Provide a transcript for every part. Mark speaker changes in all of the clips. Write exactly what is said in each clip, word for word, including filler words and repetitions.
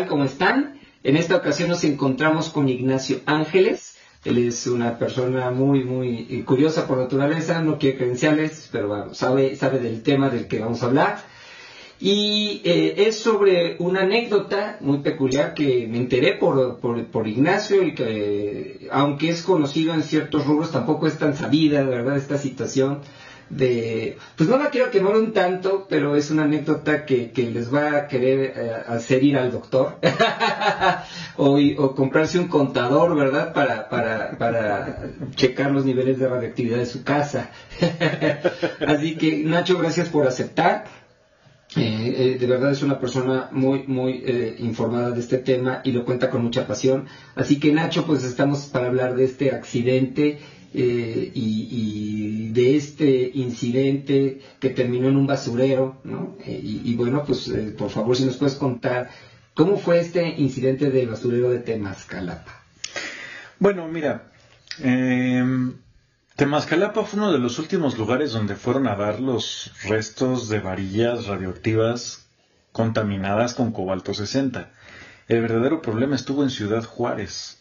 Speaker 1: ¿Cómo están? En esta ocasión nos encontramos con Ignacio Ángeles. Él es una persona muy, muy curiosa por naturaleza, no quiere credenciales, pero bueno, sabe, sabe del tema del que vamos a hablar. Y eh, es sobre una anécdota muy peculiar que me enteré por, por, por Ignacio y que, aunque es conocido en ciertos rubros, tampoco es tan sabida, de verdad, esta situación de... Pues no la quiero quemar un tanto, pero es una anécdota que, que les va a querer eh, hacer ir al doctor o, o comprarse un contador, ¿verdad? Para, para, para checar los niveles de radioactividad de su casa. Así que, Nacho, gracias por aceptar. Eh, eh, de verdad es una persona muy muy eh, informada de este tema y lo cuenta con mucha pasión. Así que, Nacho, pues estamos para hablar de este accidente eh, y, y de este incidente que terminó en un basurero, ¿no? Eh, y, y bueno, pues eh, por favor, si nos puedes contar cómo fue este incidente del basurero de Temascalapa.
Speaker 2: Bueno, mira, eh... Temascalapa fue uno de los últimos lugares donde fueron a dar los restos de varillas radioactivas contaminadas con cobalto sesenta. El verdadero problema estuvo en Ciudad Juárez.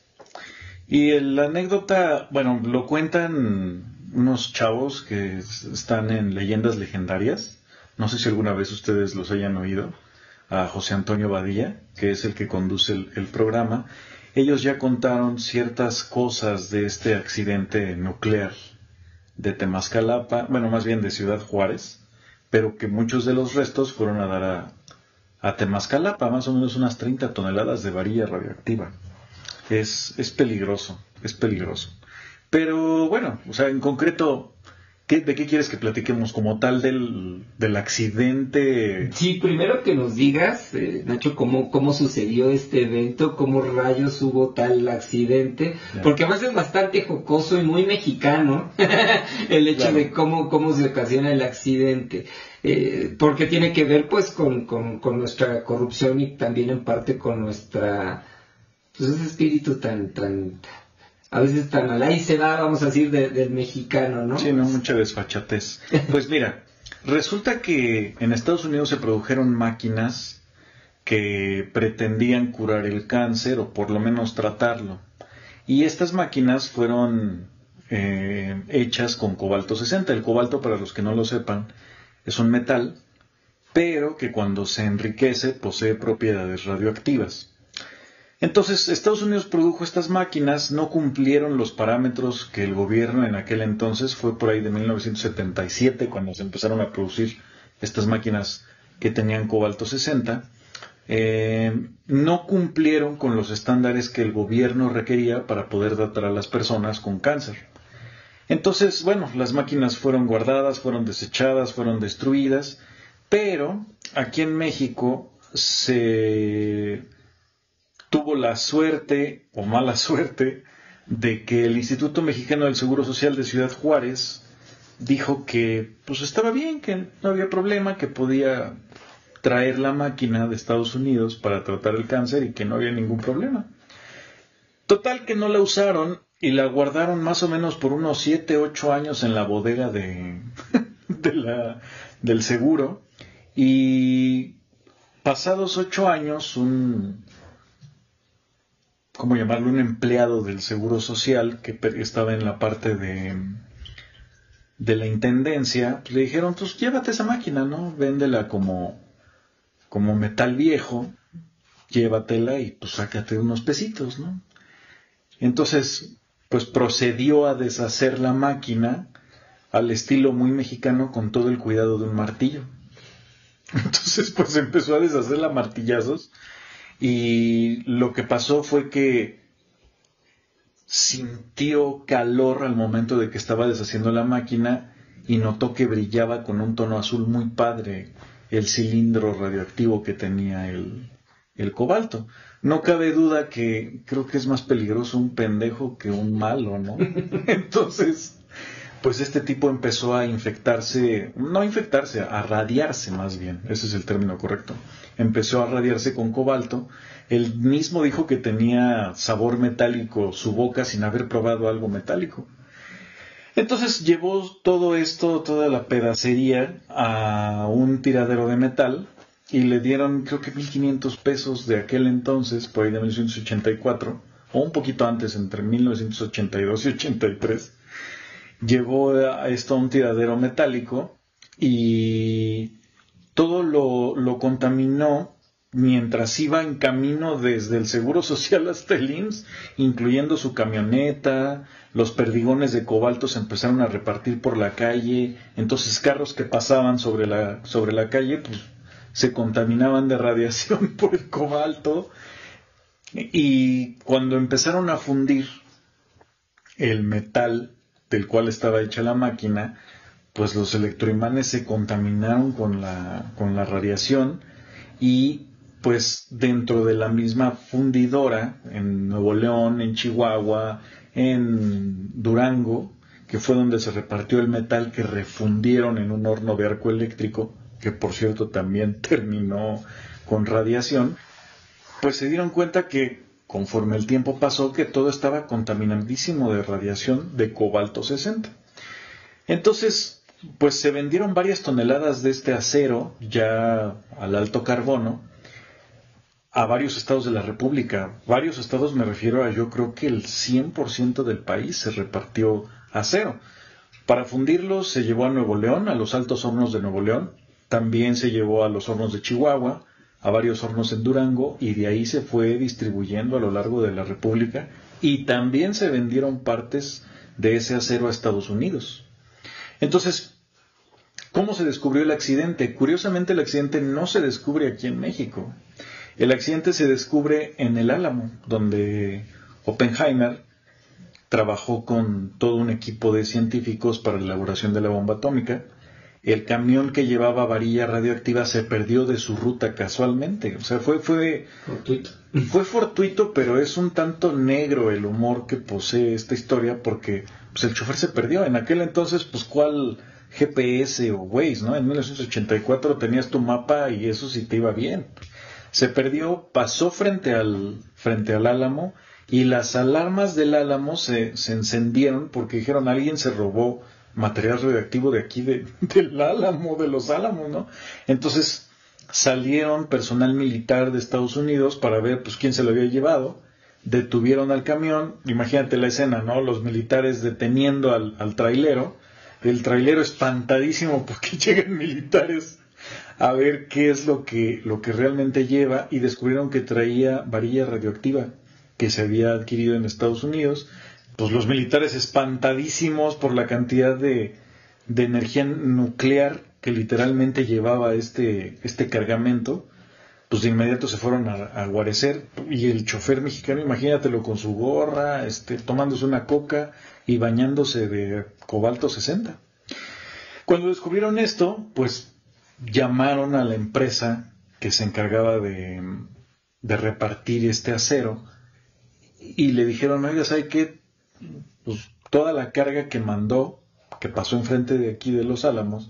Speaker 2: Y el- la anécdota, bueno, lo cuentan unos chavos que s- están en Leyendas Legendarias. No sé si alguna vez ustedes los hayan oído. A José Antonio Badilla, que es el que conduce el, el programa. Ellos ya contaron ciertas cosas de este accidente nuclear de Temascalapa, bueno, más bien de Ciudad Juárez, pero que muchos de los restos fueron a dar a, a Temascalapa, más o menos unas treinta toneladas de varilla radioactiva. Es, es peligroso, es peligroso. Pero bueno, o sea, en concreto, ¿qué, ¿de qué quieres que platiquemos como tal del, del accidente?
Speaker 1: Sí, primero que nos digas, eh, Nacho, cómo, cómo sucedió este evento, cómo rayos hubo tal accidente,
Speaker 2: Ya.
Speaker 1: porque además es bastante jocoso y muy mexicano el hecho
Speaker 2: Claro.
Speaker 1: de cómo, cómo se ocasiona el accidente, eh, porque tiene que ver pues con, con, con nuestra corrupción y también en parte con nuestra, pues ese espíritu tan, tan, a veces tan al ahí se va, vamos a decir, de- del mexicano, ¿no?
Speaker 2: Sí, no, mucha desfachatez. Pues mira, resulta que en Estados Unidos se produjeron máquinas que pretendían curar el cáncer o por lo menos tratarlo. Y estas máquinas fueron eh, hechas con cobalto sesenta. El cobalto, para los que no lo sepan, es un metal, pero que cuando se enriquece posee propiedades radioactivas. Entonces, Estados Unidos produjo estas máquinas, no cumplieron los parámetros que el gobierno en aquel entonces, fue por ahí de mil novecientos setenta y siete cuando se empezaron a producir estas máquinas que tenían cobalto sesenta, eh, no cumplieron con los estándares que el gobierno requería para poder tratar a las personas con cáncer. Entonces, bueno, las máquinas fueron guardadas, fueron desechadas, fueron destruidas, pero aquí en México se tuvo la suerte o mala suerte de que el Instituto Mexicano del Seguro Social de Ciudad Juárez dijo que pues estaba bien, que no había problema, que podía traer la máquina de Estados Unidos para tratar el cáncer y que no había ningún problema. Total que no la usaron y la guardaron más o menos por unos siete, ocho años en la bodega de, de la, del seguro, y pasados ocho años un, ¿cómo llamarlo? Un empleado del Seguro Social que pe- estaba en la parte de, de la intendencia, pues le dijeron, pues llévate esa máquina, ¿no? Véndela como, como metal viejo, llévatela y pues sácate unos pesitos, ¿no? Entonces, pues procedió a deshacer la máquina al estilo muy mexicano con todo el cuidado de un martillo. Entonces, pues empezó a deshacerla a martillazos. Y lo que pasó fue que sintió calor al momento de que estaba deshaciendo la máquina y notó que brillaba con un tono azul muy padre el cilindro radioactivo que tenía el, el cobalto. No cabe duda que creo que es más peligroso un pendejo que un malo, ¿no? Entonces, pues este tipo empezó a infectarse, no a infectarse, a radiarse más bien, ese es el término correcto. Empezó a radiarse con cobalto. Él mismo dijo que tenía sabor metálico su boca sin haber probado algo metálico. Entonces llevó todo esto, toda la pedacería a un tiradero de metal y le dieron creo que mil quinientos pesos de aquel entonces, por ahí de mil novecientos ochenta y cuatro, o un poquito antes, entre mil novecientos ochenta y dos y ochenta y tres. Llevó a esto a un tiradero metálico y todo lo, lo contaminó mientras iba en camino desde el Seguro Social hasta el I M S S, incluyendo su camioneta. Los perdigones de cobalto se empezaron a repartir por la calle, entonces carros que pasaban sobre la, sobre la calle pues, se contaminaban de radiación por el cobalto. Y cuando empezaron a fundir el metal del cual estaba hecha la máquina, pues los electroimanes se contaminaron con la, con la radiación, y pues dentro de la misma fundidora, en Nuevo León, en Chihuahua, en Durango, que fue donde se repartió el metal que refundieron en un horno de arco eléctrico, que por cierto también terminó con radiación, pues se dieron cuenta que conforme el tiempo pasó, que todo estaba contaminadísimo de radiación de cobalto sesenta. Entonces, pues se vendieron varias toneladas de este acero, ya al alto carbono, a varios estados de la República. Varios estados, me refiero a, yo creo que el cien por ciento del país se repartió acero. Para fundirlo se llevó a Nuevo León, a los altos hornos de Nuevo León. También se llevó a los hornos de Chihuahua, a varios hornos en Durango, y de ahí se fue distribuyendo a lo largo de la República, y también se vendieron partes de ese acero a Estados Unidos. Entonces, ¿cómo se descubrió el accidente? Curiosamente, el accidente no se descubre aquí en México. El accidente se descubre en el Álamo, donde Oppenheimer trabajó con todo un equipo de científicos para la elaboración de la bomba atómica. El camión que llevaba varilla radioactiva se perdió de su ruta casualmente. O sea, fue, fue,
Speaker 1: fortuito.
Speaker 2: fue fortuito, pero es un tanto negro el humor que posee esta historia, porque pues, el chofer se perdió. En aquel entonces, pues, ¿cuál G P S o Waze, no? En mil novecientos ochenta y cuatro tenías tu mapa y eso sí te iba bien. Se perdió, pasó frente al, frente al Álamo, y las alarmas del Álamo se, se encendieron porque dijeron, alguien se robó material radioactivo de aquí, de, del Álamo, de los Álamos, ¿no? Entonces salieron personal militar de Estados Unidos para ver pues quién se lo había llevado. Detuvieron al camión, imagínate la escena, ¿no? Los militares deteniendo al, al trailero, el trailero espantadísimo porque llegan militares a ver qué es lo que, lo que realmente lleva, y descubrieron que traía varilla radioactiva que se había adquirido en Estados Unidos. Pues los militares espantadísimos por la cantidad de, de energía nuclear que literalmente llevaba este, este cargamento, pues de inmediato se fueron a, a guarecer, y el chofer mexicano, imagínatelo con su gorra, este, tomándose una coca y bañándose de cobalto sesenta. Cuando descubrieron esto, pues llamaron a la empresa que se encargaba de, de repartir este acero, y le dijeron, oiga, ¿sabe qué? Pues toda la carga que mandó, que pasó enfrente de aquí de Los Álamos,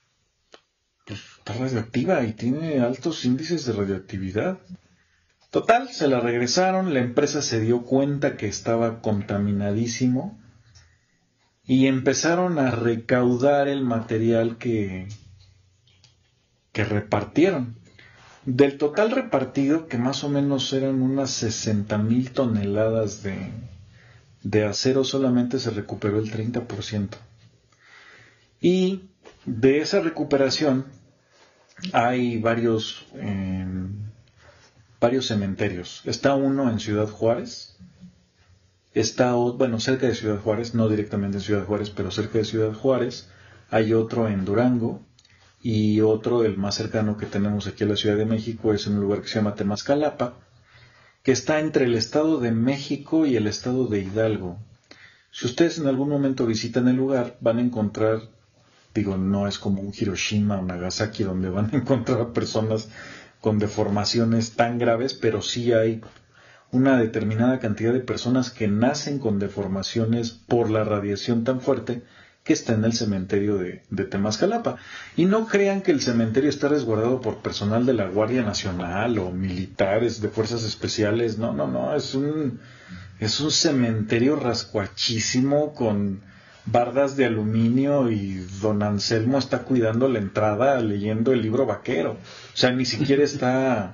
Speaker 2: pues está radioactiva y tiene altos índices de radioactividad. Total, se la regresaron, la empresa se dio cuenta que estaba contaminadísimo y empezaron a recaudar el material que, que repartieron. Del total repartido, que más o menos eran unas sesenta mil toneladas de, de acero, solamente se recuperó el treinta por ciento. Y de esa recuperación hay varios, eh, varios cementerios. Está uno en Ciudad Juárez, está, bueno, cerca de Ciudad Juárez, no directamente en Ciudad Juárez, pero cerca de Ciudad Juárez. Hay otro en Durango, y otro, el más cercano que tenemos aquí a la Ciudad de México, es en un lugar que se llama Temascalapa, que está entre el Estado de México y el Estado de Hidalgo. Si ustedes en algún momento visitan el lugar, van a encontrar, digo, no es como un Hiroshima o Nagasaki donde van a encontrar a personas con deformaciones tan graves, pero sí hay una determinada cantidad de personas que nacen con deformaciones por la radiación tan fuerte que está en el cementerio de, de Temascalapa. Y no crean que el cementerio está resguardado por personal de la Guardia Nacional o militares de fuerzas especiales. No, no, no, es un, es un cementerio rascuachísimo con bardas de aluminio y don Anselmo está cuidando la entrada leyendo el libro vaquero. O sea, ni siquiera está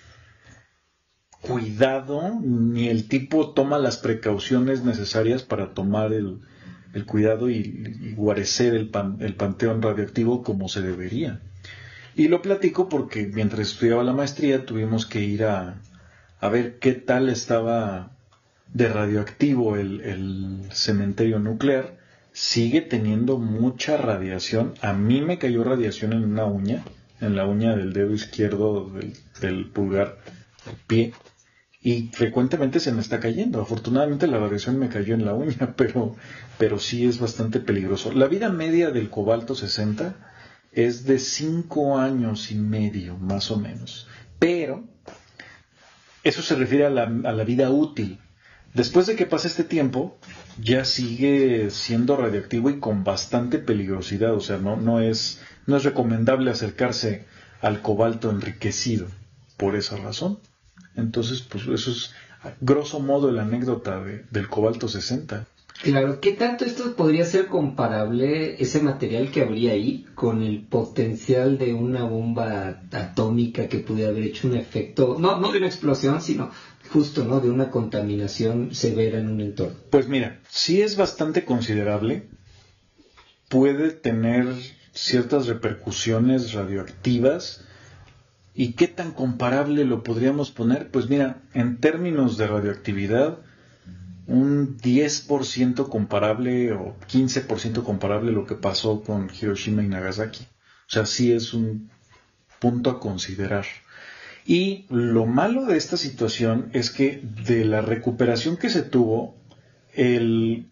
Speaker 2: cuidado, ni el tipo toma las precauciones necesarias para tomar el, el cuidado y, y guarecer el, pan, el panteón radioactivo como se debería. Y lo platico porque mientras estudiaba la maestría tuvimos que ir a, a ver qué tal estaba de radioactivo el, el cementerio nuclear. Sigue teniendo mucha radiación. A mí me cayó radiación en una uña, en la uña del dedo izquierdo del, del pulgar del pie, y frecuentemente se me está cayendo. Afortunadamente la radiación me cayó en la uña, pero, pero sí es bastante peligroso. La vida media del cobalto sesenta es de cinco años y medio, más o menos. Pero eso se refiere a la, a la vida útil. Después de que pase este tiempo, ya sigue siendo radioactivo y con bastante peligrosidad. O sea, no, no es, no es recomendable acercarse al cobalto enriquecido por esa razón. Entonces, pues eso es grosso modo la anécdota de, del cobalto sesenta.
Speaker 1: Claro, ¿qué tanto esto podría ser comparable, ese material que habría ahí, con el potencial de una bomba atómica que pudiera haber hecho un efecto, no, no de una explosión, sino justo, ¿no?, de una contaminación severa en un entorno?
Speaker 2: Pues mira, sí es bastante considerable, puede tener ciertas repercusiones radioactivas. ¿Y qué tan comparable lo podríamos poner? Pues mira, en términos de radioactividad, un diez por ciento comparable o quince por ciento comparable a lo que pasó con Hiroshima y Nagasaki. O sea, sí es un punto a considerar. Y lo malo de esta situación es que de la recuperación que se tuvo, el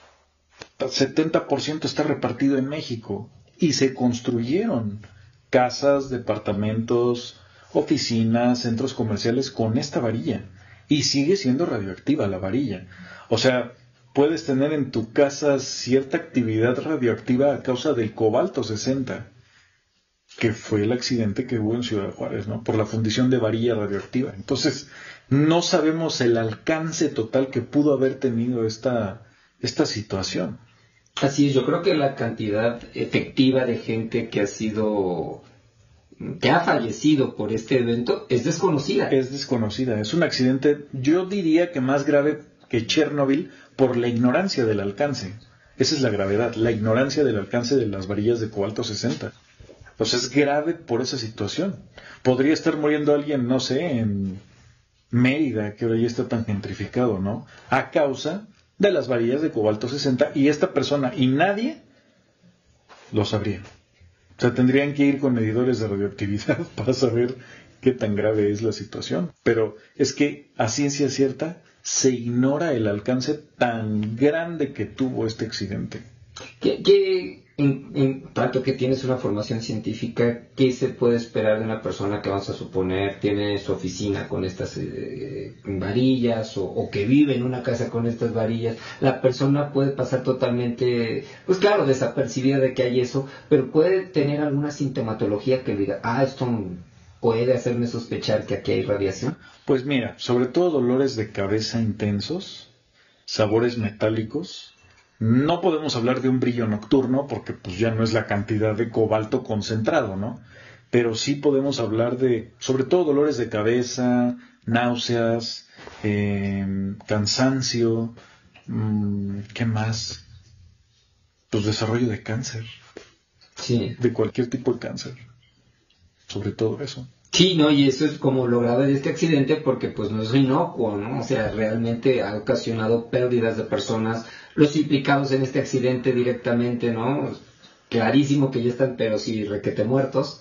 Speaker 2: setenta por ciento está repartido en México y se construyeron casas, departamentos, oficinas, centros comerciales con esta varilla. Y sigue siendo radioactiva la varilla. O sea, puedes tener en tu casa cierta actividad radioactiva a causa del cobalto sesenta, que fue el accidente que hubo en Ciudad Juárez, ¿no? Por la fundición de varilla radioactiva. Entonces, no sabemos el alcance total que pudo haber tenido esta, esta situación.
Speaker 1: Así es, yo creo que la cantidad efectiva de gente que ha sido, que ha fallecido por este evento es desconocida.
Speaker 2: Es desconocida, es un accidente, yo diría que más grave que Chernobyl por la ignorancia del alcance. Esa es la gravedad, la ignorancia del alcance de las varillas de cobalto sesenta. Pues es grave por esa situación. Podría estar muriendo alguien, no sé, en Mérida, que ahora ya está tan gentrificado, ¿no? A causa de las varillas de cobalto sesenta, y esta persona y nadie lo sabría. O sea, tendrían que ir con medidores de radioactividad para saber qué tan grave es la situación. Pero es que a ciencia cierta se ignora el alcance tan grande que tuvo este accidente.
Speaker 1: ¿Qué, qué, en, en tanto que tienes una formación científica, qué se puede esperar de una persona que, vamos a suponer, tiene su oficina con estas eh, varillas o, o que vive en una casa con estas varillas? La persona puede pasar totalmente, pues claro, desapercibida de que hay eso, pero puede tener alguna sintomatología que le diga, ah, esto puede hacerme sospechar que aquí hay radiación.
Speaker 2: Pues mira, sobre todo dolores de cabeza intensos, sabores metálicos. No podemos hablar de un brillo nocturno porque pues ya no es la cantidad de cobalto concentrado, ¿no? Pero sí podemos hablar de, sobre todo, dolores de cabeza, náuseas, eh, cansancio, mmm, ¿qué más? Pues desarrollo de cáncer.
Speaker 1: Sí.
Speaker 2: De cualquier tipo de cáncer. Sobre todo eso.
Speaker 1: Sí, no, y eso es como lo grave de este accidente, porque pues no es inocuo, ¿no? O sea, realmente ha ocasionado pérdidas de personas. Los implicados en este accidente directamente, ¿no? Clarísimo que ya están, pero sí, requete muertos.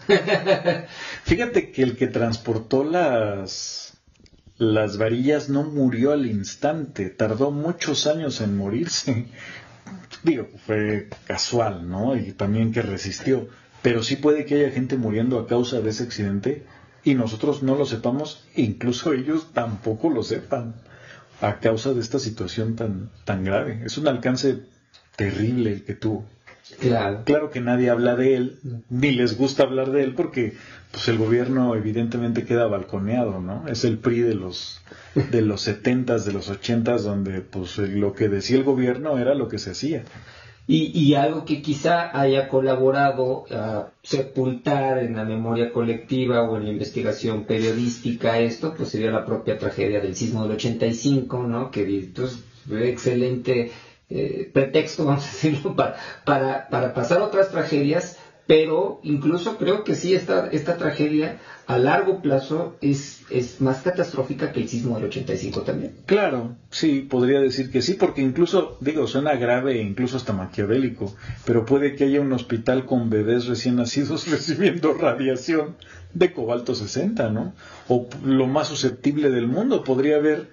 Speaker 2: Fíjate que el que transportó las, las varillas no murió al instante, tardó muchos años en morirse. Digo, fue casual, ¿no? Y también que resistió. Pero sí puede que haya gente muriendo a causa de ese accidente y nosotros no lo sepamos, incluso ellos tampoco lo sepan, a causa de esta situación tan, tan grave. Es un alcance terrible el que tuvo.
Speaker 1: Claro.
Speaker 2: Claro que nadie habla de él, ni les gusta hablar de él porque pues el gobierno evidentemente queda balconeado, ¿no? Es el P R I de los de los setentas, de los ochentas, donde pues lo que decía el gobierno era lo que se hacía.
Speaker 1: Y, y algo que quizá haya colaborado a sepultar en la memoria colectiva o en la investigación periodística esto, pues sería la propia tragedia del sismo del ochenta y cinco, ¿no? Que entonces, excelente eh, pretexto, vamos a decirlo, para, para, para pasar otras tragedias, pero incluso creo que sí, esta, esta tragedia a largo plazo es, es más catastrófica que el sismo del ochenta y cinco también.
Speaker 2: Claro, sí, podría decir que sí, porque incluso, digo, suena grave e incluso hasta maquiavélico, pero puede que haya un hospital con bebés recién nacidos recibiendo radiación de cobalto sesenta, ¿no? O lo más susceptible del mundo, podría haber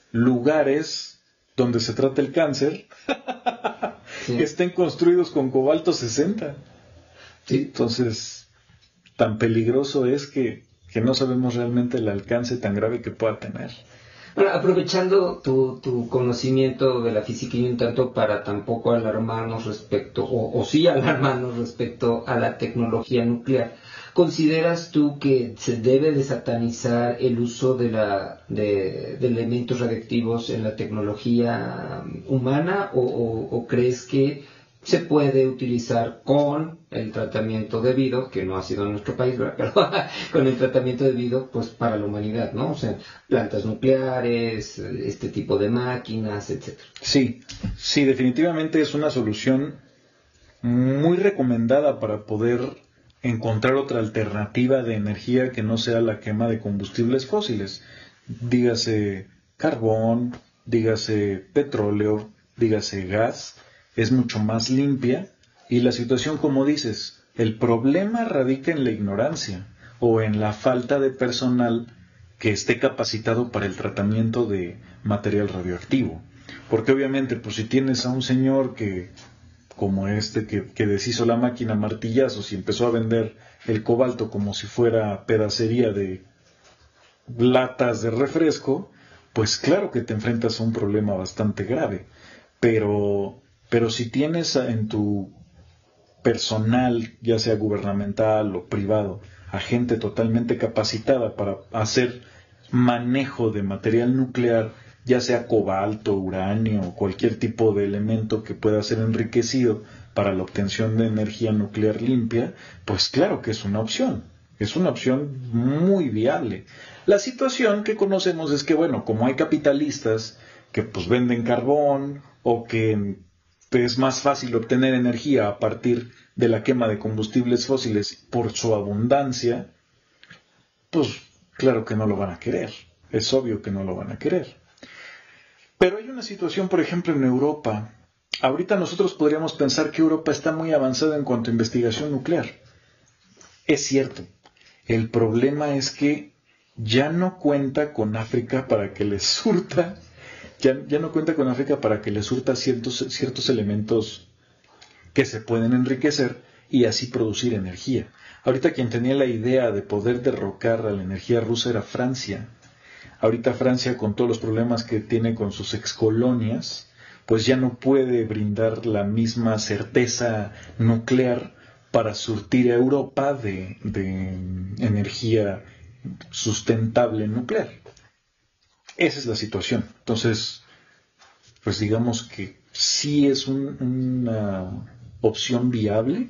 Speaker 2: lugares donde se trata el cáncer sí. que estén construidos con cobalto sesenta. Sí. Entonces, tan peligroso es que, que no sabemos realmente el alcance tan grave que pueda tener.
Speaker 1: Bueno, aprovechando tu, tu conocimiento de la física y un tanto para tampoco alarmarnos respecto, o, o sí alarmarnos respecto a la tecnología nuclear, ¿consideras tú que se debe de satanizar el uso de, la, de, de elementos radiactivos en la tecnología humana o, o, o crees que se puede utilizar con el tratamiento debido, que no ha sido en nuestro país, ¿verdad? Pero con el tratamiento debido, pues para la humanidad, ¿no? O sea, plantas nucleares, este tipo de máquinas, etcétera.
Speaker 2: Sí, sí, definitivamente es una solución muy recomendada para poder encontrar otra alternativa de energía que no sea la quema de combustibles fósiles. Dígase carbón, dígase petróleo, dígase gas. Es mucho más limpia y la situación, como dices, el problema radica en la ignorancia o en la falta de personal que esté capacitado para el tratamiento de material radioactivo. Porque obviamente, pues si tienes a un señor que, como este, que, que deshizo la máquina a martillazos y empezó a vender el cobalto como si fuera pedacería de latas de refresco, pues claro que te enfrentas a un problema bastante grave. Pero... Pero si tienes en tu personal, ya sea gubernamental o privado, a gente totalmente capacitada para hacer manejo de material nuclear, ya sea cobalto, uranio o cualquier tipo de elemento que pueda ser enriquecido para la obtención de energía nuclear limpia, pues claro que es una opción. Es una opción muy viable. La situación que conocemos es que, bueno, como hay capitalistas que pues venden carbón o que es más fácil obtener energía a partir de la quema de combustibles fósiles por su abundancia, pues claro que no lo van a querer. Es obvio que no lo van a querer. Pero hay una situación, por ejemplo, en Europa. Ahorita nosotros podríamos pensar que Europa está muy avanzada en cuanto a investigación nuclear. Es cierto. El problema es que ya no cuenta con África para que les surta Ya, ya no cuenta con África para que le surta ciertos, ciertos elementos que se pueden enriquecer y así producir energía. Ahorita quien tenía la idea de poder derrocar a la energía rusa era Francia. Ahorita Francia, con todos los problemas que tiene con sus excolonias, pues ya no puede brindar la misma certeza nuclear para surtir a Europa de, de energía sustentable nuclear. Esa es la situación. Entonces, pues digamos que sí es un, una opción viable,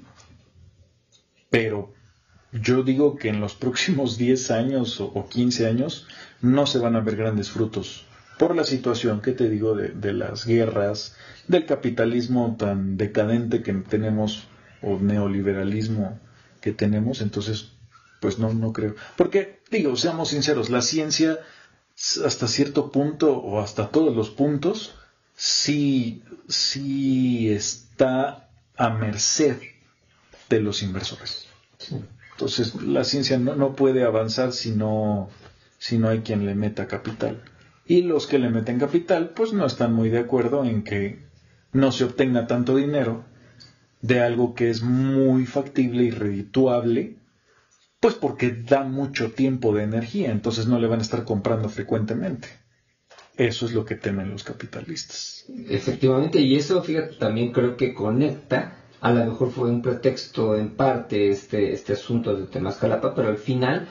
Speaker 2: pero yo digo que en los próximos diez años o, o quince años no se van a ver grandes frutos por la situación que te digo de, de las guerras, del capitalismo tan decadente que tenemos o neoliberalismo que tenemos. Entonces, pues no, no creo. Porque, digo, seamos sinceros, la ciencia hasta cierto punto o hasta todos los puntos sí, sí está a merced de los inversores. Entonces la ciencia no, no puede avanzar si no, si no hay quien le meta capital. Y los que le meten capital pues no están muy de acuerdo en que no se obtenga tanto dinero de algo que es muy factible y redituable, pues porque da mucho tiempo de energía, entonces no le van a estar comprando frecuentemente. Eso es lo que temen los capitalistas.
Speaker 1: Efectivamente, y eso, fíjate, también creo que conecta, a lo mejor fue un pretexto en parte este, este asunto de Temazcalapa, pero al final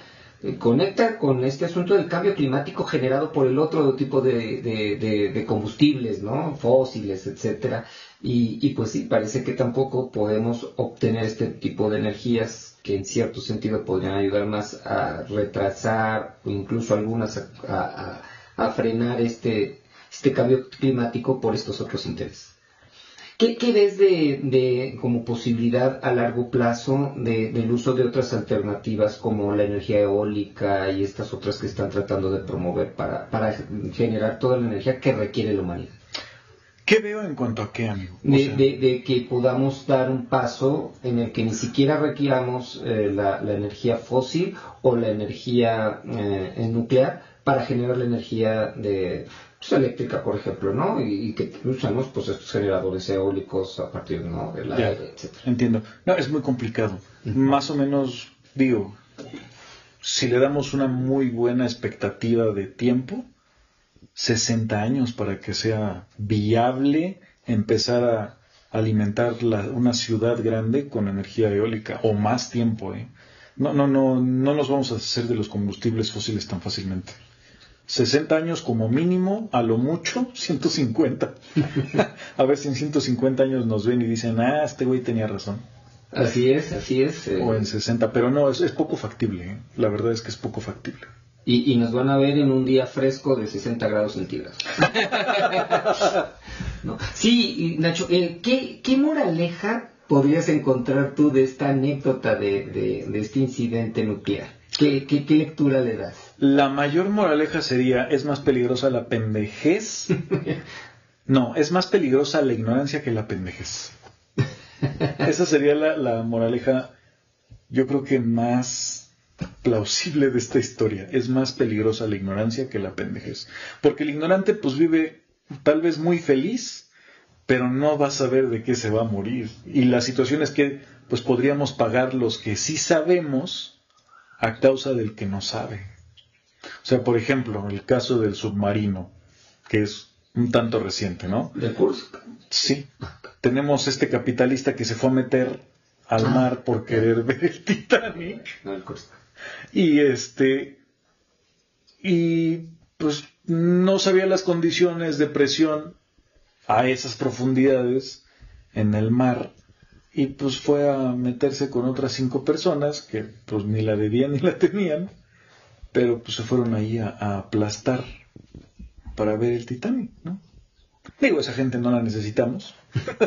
Speaker 1: eh, conecta con este asunto del cambio climático generado por el otro tipo de, de, de, de combustibles, ¿no? Fósiles, etcétera. Y, y pues sí, parece que tampoco podemos obtener este tipo de energías que en cierto sentido podrían ayudar más a retrasar o incluso algunas a, a, a frenar este, este cambio climático por estos otros intereses. ¿Qué, qué ves de, de como posibilidad a largo plazo de, del uso de otras alternativas como la energía eólica y estas otras que están tratando de promover para, para generar toda la energía que requiere la humanidad?
Speaker 2: ¿Qué veo en cuanto a qué, amigo? O
Speaker 1: De,
Speaker 2: sea,
Speaker 1: de, de que podamos dar un paso en el que ni siquiera requiramos eh, la, la energía fósil o la energía eh, nuclear para generar la energía de pues, eléctrica, por ejemplo, ¿no? Y, y que usamos pues estos generadores eólicos a partir, ¿no?, del
Speaker 2: ya,
Speaker 1: aire, etcétera.
Speaker 2: entiendo. No, es muy complicado.
Speaker 1: Uh-huh.
Speaker 2: Más o menos, digo, si le damos una muy buena expectativa de tiempo, sesenta años para que sea viable empezar a alimentar la, una ciudad grande con energía eólica, o más tiempo, ¿eh? No, no, no, no nos vamos a hacer de los combustibles fósiles tan fácilmente. sesenta años como mínimo, a lo mucho ciento cincuenta. A ver si en ciento cincuenta años nos ven y dicen, ah, este güey tenía razón.
Speaker 1: Así es, así es. Eh...
Speaker 2: O en sesenta, pero no, es, es poco factible, ¿eh? La verdad es que es poco factible.
Speaker 1: Y, y nos van a ver en un día fresco de sesenta grados centígrados. ¿No? Sí, y Nacho, eh, ¿qué, ¿qué moraleja podrías encontrar tú de esta anécdota de, de, de este incidente nuclear? ¿Qué, qué, ¿Qué lectura le das?
Speaker 2: La mayor moraleja sería, es más peligrosa la pendejez. No, es más peligrosa la ignorancia que la pendejez. Esa sería la, la moraleja, yo creo que más plausible de esta historia. Es más peligrosa la ignorancia que la pendejez. Porque el ignorante pues vive tal vez muy feliz, pero no va a saber de qué se va a morir. Y la situación es que pues podríamos pagar los que sí sabemos a causa del que no sabe. O sea, por ejemplo, el caso del submarino, que es un tanto reciente, ¿no?
Speaker 1: ¿De Kursk?
Speaker 2: Sí. Tenemos este capitalista que se fue a meter al mar por querer ver el Titanic.
Speaker 1: No, el Kursk.
Speaker 2: Y este, y pues no sabía las condiciones de presión a esas profundidades en el mar, y pues fue a meterse con otras cinco personas que pues ni la debían ni la tenían, pero pues se fueron ahí a, a aplastar para ver el Titanic, ¿no? Digo, esa gente no la necesitamos,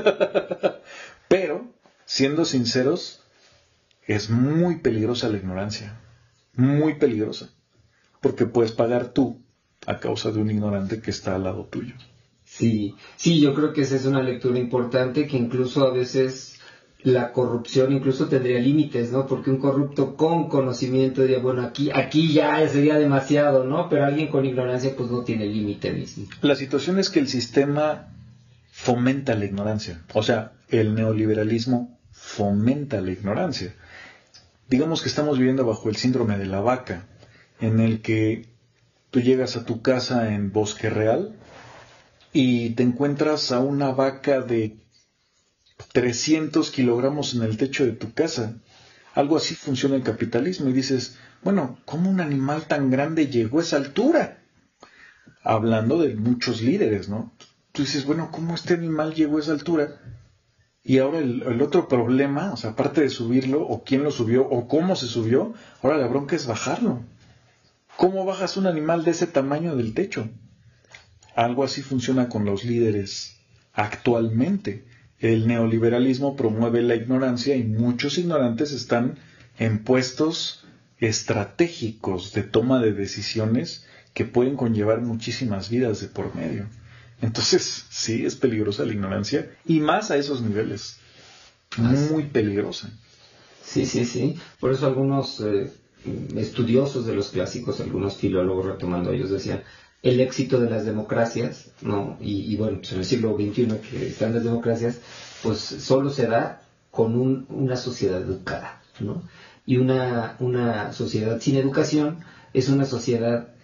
Speaker 2: pero siendo sinceros, es muy peligrosa la ignorancia. Muy peligrosa, porque puedes pagar tú a causa de un ignorante que está al lado tuyo.
Speaker 1: Sí, sí, yo creo que esa es una lectura importante, que incluso a veces la corrupción incluso tendría límites, ¿no? Porque un corrupto con conocimiento diría, bueno, aquí, aquí ya sería demasiado, ¿no? Pero alguien con ignorancia pues no tiene límite mismo.
Speaker 2: La situación es que el sistema fomenta la ignorancia, o sea, el neoliberalismo fomenta la ignorancia. Digamos que estamos viviendo bajo el síndrome de la vaca, en el que tú llegas a tu casa en Bosque Real y te encuentras a una vaca de trescientos kilogramos en el techo de tu casa. Algo así funciona el capitalismo y dices, bueno, ¿cómo un animal tan grande llegó a esa altura? Hablando de muchos líderes, ¿no? Tú dices, bueno, ¿cómo este animal llegó a esa altura? Y ahora el, el otro problema, o sea, aparte de subirlo, o quién lo subió, o cómo se subió, ahora la bronca es bajarlo. ¿Cómo bajas un animal de ese tamaño del techo? Algo así funciona con los líderes actualmente. El neoliberalismo promueve la ignorancia y muchos ignorantes están en puestos estratégicos de toma de decisiones que pueden conllevar muchísimas vidas de por medio. Entonces, sí, es peligrosa la ignorancia, y más a esos niveles. Muy peligrosa.
Speaker 1: Sí, sí, sí. Por eso algunos eh, estudiosos de los clásicos, algunos filólogos retomando ellos, decían, el éxito de las democracias, ¿no? Y, y bueno, pues en el siglo veintiuno que están las democracias, pues solo se da con un, una sociedad educada, ¿no? Y una, una sociedad sin educación es una sociedad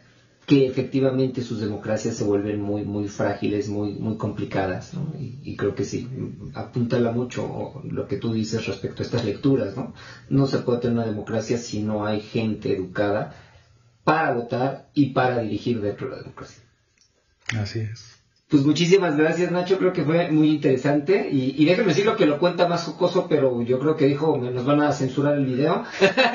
Speaker 1: que efectivamente sus democracias se vuelven muy muy frágiles, muy muy complicadas, ¿no? Y, y creo que sí, apuntala mucho lo que tú dices respecto a estas lecturas, ¿no? No se puede tener una democracia si no hay gente educada para votar y para dirigir dentro de la democracia.
Speaker 2: Así es.
Speaker 1: Pues muchísimas gracias, Nacho, creo que fue muy interesante y, y déjame decirlo que lo cuenta más jocoso, pero yo creo que dijo, nos van a censurar el video,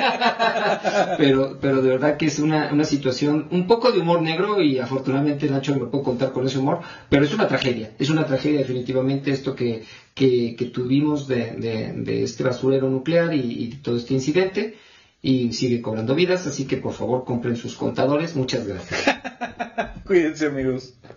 Speaker 1: pero pero de verdad que es una, una situación, un poco de humor negro y afortunadamente, Nacho, me puedo contar con ese humor, pero es una tragedia, es una tragedia definitivamente esto que, que, que tuvimos de, de, de este basurero nuclear y, y todo este incidente, y sigue cobrando vidas, así que por favor compren sus contadores, muchas gracias.
Speaker 2: Cuídense, amigos.